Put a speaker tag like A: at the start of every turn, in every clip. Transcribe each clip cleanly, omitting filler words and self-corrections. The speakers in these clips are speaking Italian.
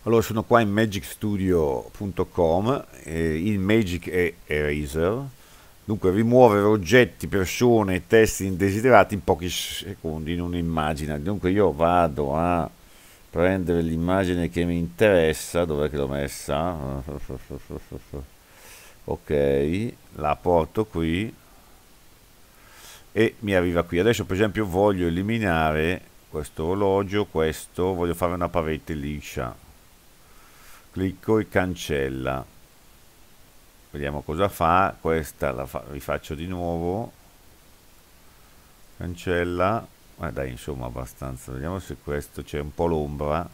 A: Allora, sono qua in magicstudio.com, il Magic è Eraser, dunque rimuovere oggetti, persone e testi indesiderati in pochi secondi in un'immagine. Dunque io vado a prendere l'immagine che mi interessa, dov'è che l'ho messa? Ok, la porto qui e mi arriva qui. Adesso per esempio voglio eliminare questo orologio, questo, voglio fare una parete liscia. Clicco e cancella. Vediamo cosa fa. Questa rifaccio di nuovo. Cancella. Dai, insomma, abbastanza. Vediamo se questo c'è un po' l'ombra.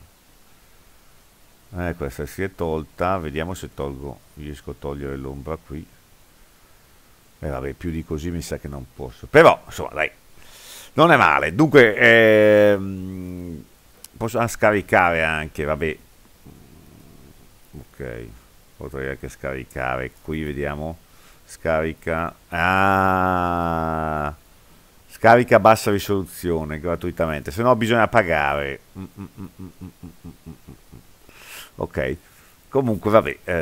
A: Questa si è tolta. Vediamo se tolgo. Riesco a togliere l'ombra qui. Vabbè, più di così mi sa che non posso. Però, insomma, dai. Non è male. Dunque, posso scaricare anche, vabbè. Ok, potrei anche scaricare qui, vediamo. Scarica. Ah, scarica a bassa risoluzione gratuitamente, se no bisogna pagare. Ok, comunque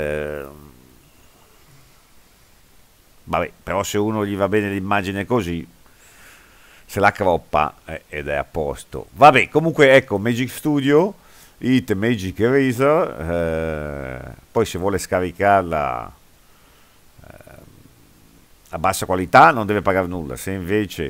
A: vabbè, però se uno gli va bene l'immagine così, se la croppa ed è a posto. Vabbè, comunque ecco, Magic Studio, It Magic Eraser, poi se vuole scaricarla a bassa qualità non deve pagare nulla, se invece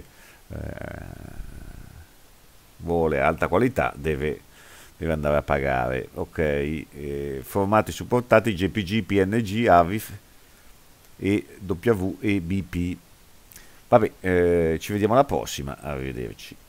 A: vuole alta qualità deve andare a pagare. Ok, formati supportati JPG, PNG, AVIF e WEBP. Vabbè, ci vediamo alla prossima, arrivederci.